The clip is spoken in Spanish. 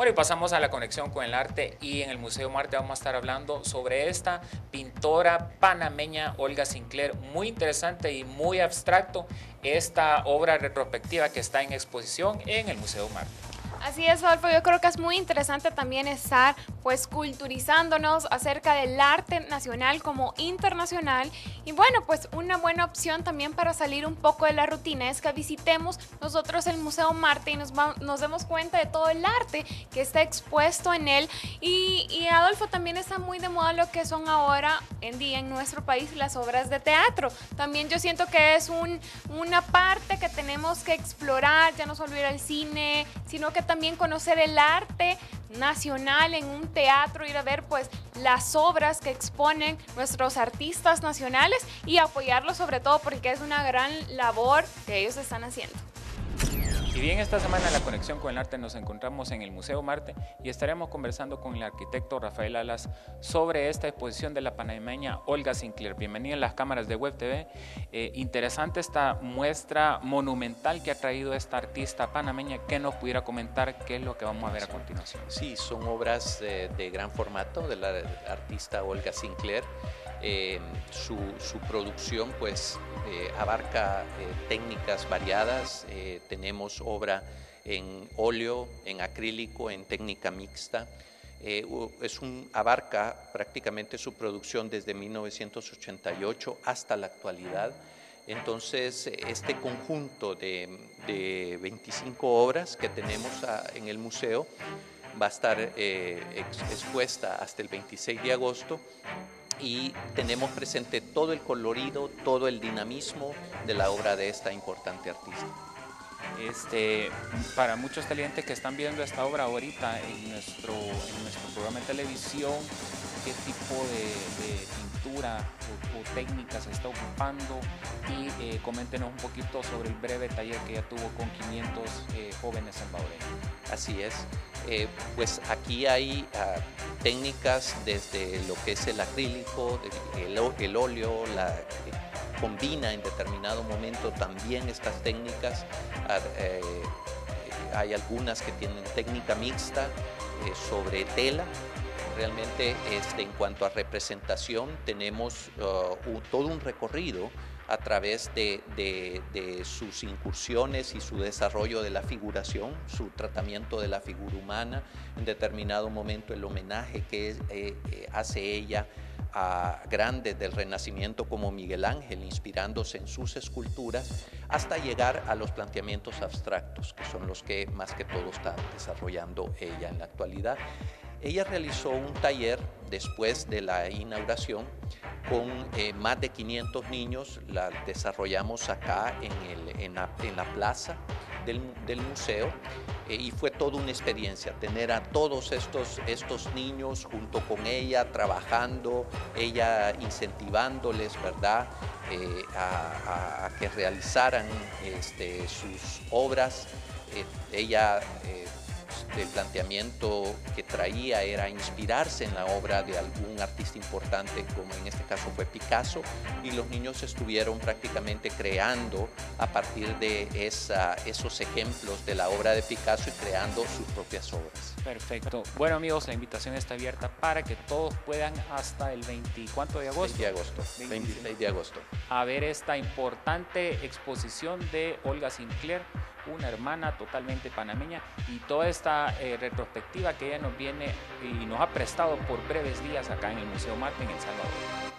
Bueno, y pasamos a la conexión con el arte, y en el Museo Marte vamos a estar hablando sobre esta pintora panameña Olga Sinclair. Muy interesante y muy abstracto esta obra retrospectiva que está en exposición en el Museo Marte. Así es, Adolfo, yo creo que es muy interesante también estar pues culturizándonos acerca del arte nacional como internacional, y bueno, pues una buena opción también para salir un poco de la rutina es que visitemos nosotros el Museo Marte y nos demos cuenta de todo el arte que está expuesto en él, y Adolfo, también está muy de moda lo que son ahora en día en nuestro país las obras de teatro. También yo siento que es una parte que tenemos que explorar, ya no solo ir al cine, sino que también conocer el arte nacional en un teatro, ir a ver pues las obras que exponen nuestros artistas nacionales y apoyarlos, sobre todo porque es una gran labor que ellos están haciendo. Y bien, esta semana en la conexión con el arte nos encontramos en el Museo Marte y estaremos conversando con el arquitecto Rafael Alas sobre esta exposición de la panameña Olga Sinclair. Bienvenida a las cámaras de Web TV. Interesante esta muestra monumental que ha traído esta artista panameña. ¿Qué nos pudiera comentar? ¿Qué es lo que vamos a ver a continuación? Sí, son obras de gran formato de la artista Olga Sinclair. Su producción pues abarca técnicas variadas. Tenemos obra en óleo, en acrílico, en técnica mixta. Abarca prácticamente su producción desde 1988 hasta la actualidad. Entonces, este conjunto de 25 obras que tenemos en el museo va a estar expuesta hasta el 26 de agosto. Y tenemos presente todo el colorido, todo el dinamismo de la obra de esta importante artista. Para muchos televidentes que están viendo esta obra ahorita en nuestro programa de televisión, ¿qué tipo de pintura o técnica se está ocupando? Y coméntenos un poquito sobre el breve taller que ya tuvo con 500 jóvenes salvadoreños. Así es. Pues aquí hay técnicas desde lo que es el acrílico, el óleo, combina en determinado momento también estas técnicas. Hay algunas que tienen técnica mixta sobre tela. Realmente en cuanto a representación tenemos todo un recorrido a través de sus incursiones y su desarrollo de la figuración, su tratamiento de la figura humana, en determinado momento el homenaje que hace ella a grandes del Renacimiento como Miguel Ángel, inspirándose en sus esculturas, hasta llegar a los planteamientos abstractos, que son los que más que todo está desarrollando ella en la actualidad. Ella realizó un taller después de la inauguración con más de 500 niños. La desarrollamos acá en la plaza del museo, y fue toda una experiencia tener a todos estos niños junto con ella trabajando, ella incentivándoles, ¿verdad?, a que realizaran sus obras. El planteamiento que traía era inspirarse en la obra de algún artista importante, como en este caso fue Picasso, y los niños estuvieron prácticamente creando a partir de esos ejemplos de la obra de Picasso y creando sus propias obras. Perfecto. Bueno, amigos, la invitación está abierta para que todos puedan hasta el 24 de agosto. 26 de agosto. A ver esta importante exposición de Olga Sinclair, una hermana totalmente panameña, y toda esta retrospectiva que ella nos viene y nos ha prestado por breves días acá en el Museo Marte en El Salvador.